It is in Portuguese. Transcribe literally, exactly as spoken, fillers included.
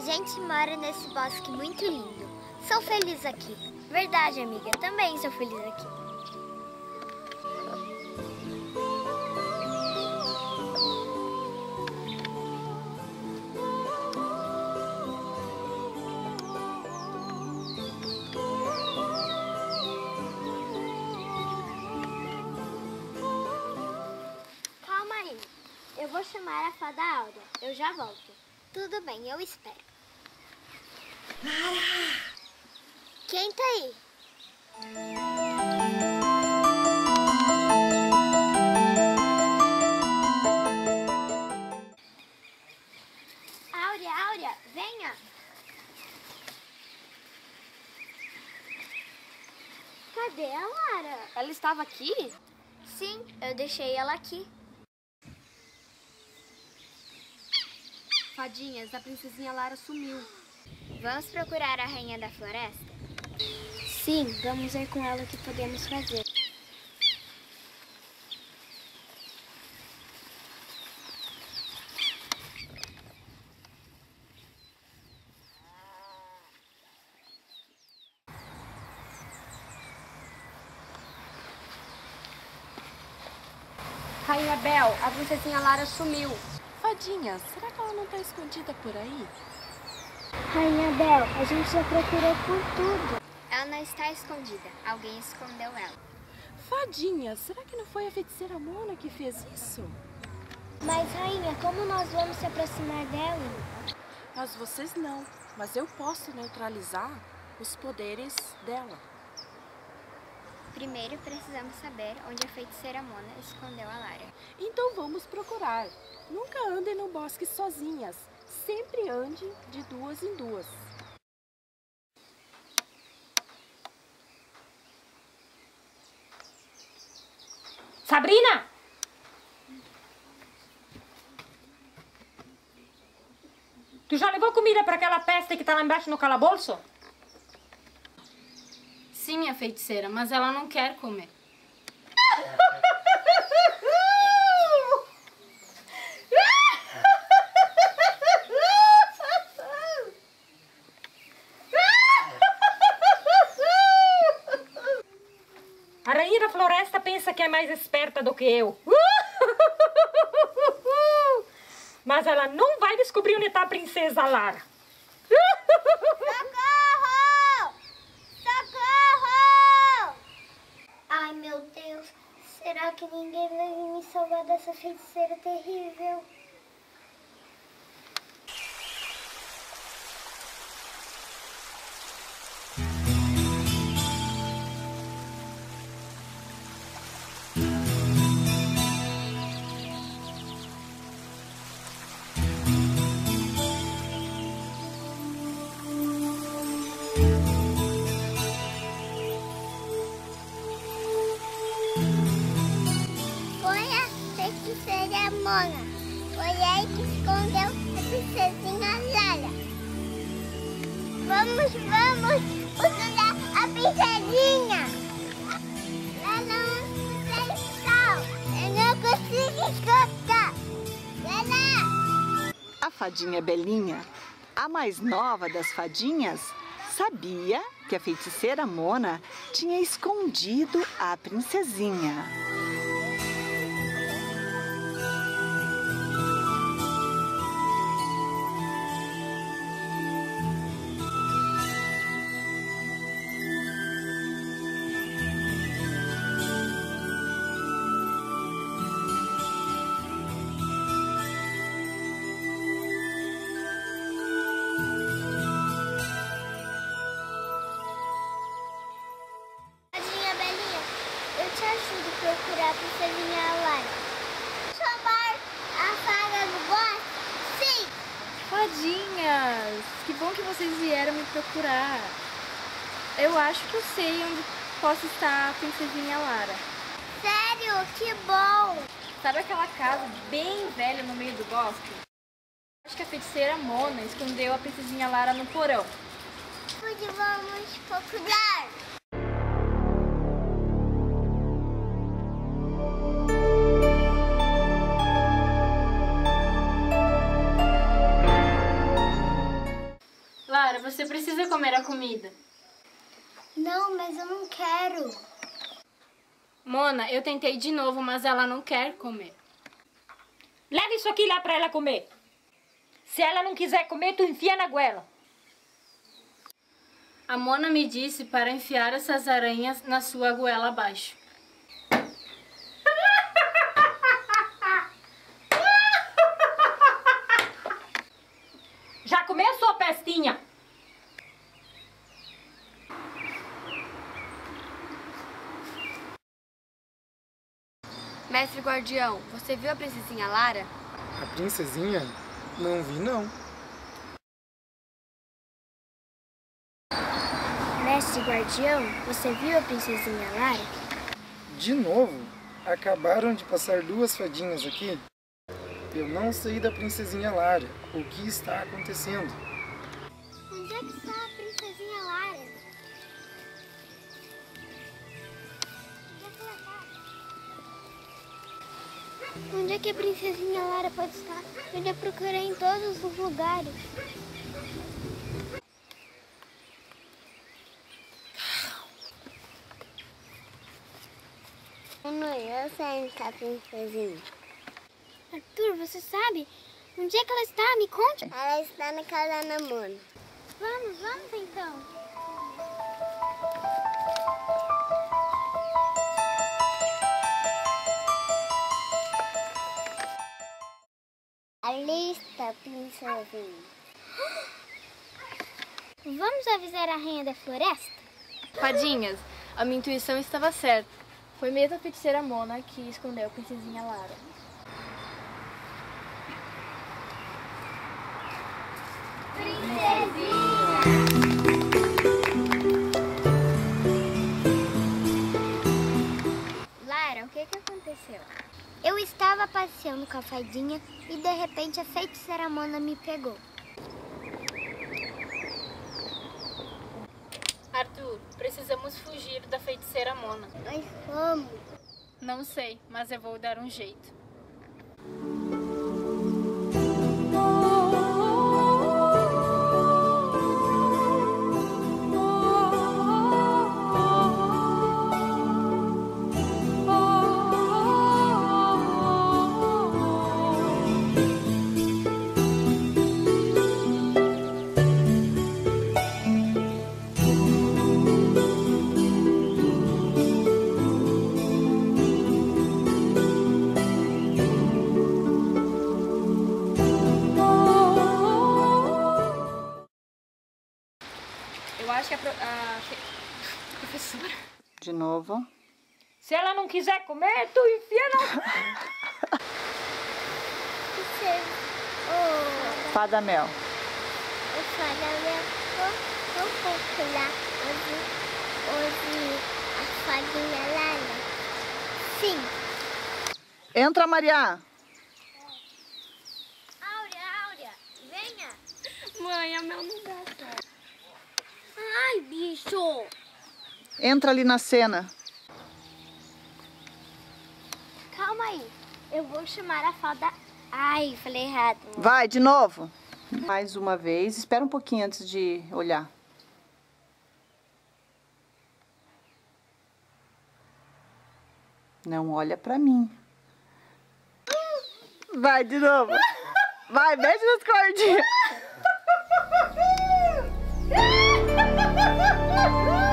gente mora nesse bosque muito lindo. Sou feliz aqui. Verdade, amiga. Também sou feliz aqui. Calma aí. Eu vou chamar a fada Áurea. Eu já volto. Tudo bem, eu espero. Lara! Quem tá aí? Áurea, Áurea, venha! Cadê a Lara? Ela estava aqui? Sim, eu deixei ela aqui. Fadinhas, a princesinha Lara sumiu. Vamos procurar a rainha da floresta? Sim, vamos ver com ela o que podemos fazer. Rainha Bel, a princesinha Lara sumiu. Fadinha, será que ela não está escondida por aí? Rainha Bel, a gente já procurou por tudo. Ela não está escondida. Alguém escondeu ela. Fadinha, será que não foi a feiticeira Mona que fez isso? Mas, rainha, como nós vamos se aproximar dela? Mas vocês não. Mas eu posso neutralizar os poderes dela. Primeiro precisamos saber onde a feiticeira Mona escondeu a Lara. Então vamos procurar. Nunca andem no bosque sozinhas. Sempre ande de duas em duas. Sabrina! Tu já levou comida para aquela peste que tá lá embaixo no calabouço? Sim, minha feiticeira, mas ela não quer comer. A rainha da floresta pensa que é mais esperta do que eu. Mas ela não vai descobrir onde está a princesa Lara. Socorro! Socorro! Ai, meu Deus. Será que ninguém vai me salvar dessa feiticeira terrível? Mona, foi aí que escondeu a princesinha Lara. Vamos, vamos, procurar a princesinha. Ela não está. Eu não consigo escutar. Lara! A fadinha Belinha, a mais nova das fadinhas, sabia que a feiticeira Mona tinha escondido a princesinha. Procurar a princesinha Lara. Chamar a fada do bosque? Sim! Fadinhas, que bom que vocês vieram me procurar. Eu acho que eu sei onde possa estar a princesinha Lara. Sério? Que bom! Sabe aquela casa bem velha no meio do bosque? Acho que a feiticeira Mona escondeu a princesinha Lara no porão. Onde vamos procurar? você precisa comer a comida. Não, mas eu não quero. Mona, eu tentei de novo, mas ela não quer comer. Leva isso aqui lá pra ela comer. Se ela não quiser comer, tu enfia na goela. A Mona me disse para enfiar essas aranhas na sua goela abaixo. Já comeu sua pestinha? Mestre Guardião, você viu a princesinha Lara? A princesinha? Não vi, não. Mestre Guardião, você viu a princesinha Lara? De novo? Acabaram de passar duas fadinhas aqui? Eu não sei da princesinha Lara. O que está acontecendo? Onde é que está a princesinha Lara? Onde é que a princesinha Lara pode estar? Eu já procurei em todos os lugares. Mãe, eu sei onde está a princesinha. Arthur, você sabe? Onde é que ela está? Me conte. Ela está na casa da Mona. Vamos, vamos então. Ali está a princesinha. Vamos avisar a rainha da floresta? Fadinhas, a minha intuição estava certa. Foi mesmo a feiticeira Mona que escondeu a princesinha Lara. Lara, o que que aconteceu? Eu estava passeando com a fadinha e de repente a feiticeira Mona me pegou. Arthur, precisamos fugir da feiticeira Mona. Mas como? Não sei, mas eu vou dar um jeito. Eu acho que a, pro, a professora... De novo. Se ela não quiser comer, tu enfia na... Você... Oh, Fada Mel. o Fada Mel ficou um pouco lá. Hoje, hoje a fadinha Lara. Sim. Entra, Maria. Áurea, Áurea, venha. Mãe, a Mel não dá certo. Ai, bicho. Entra ali na cena. Calma aí. Eu vou chamar a fada... Ai, falei errado. Vai, de novo. Mais uma vez. Espera um pouquinho antes de olhar. Não olha pra mim. Vai, de novo. Vai, mexe nas cordinhas.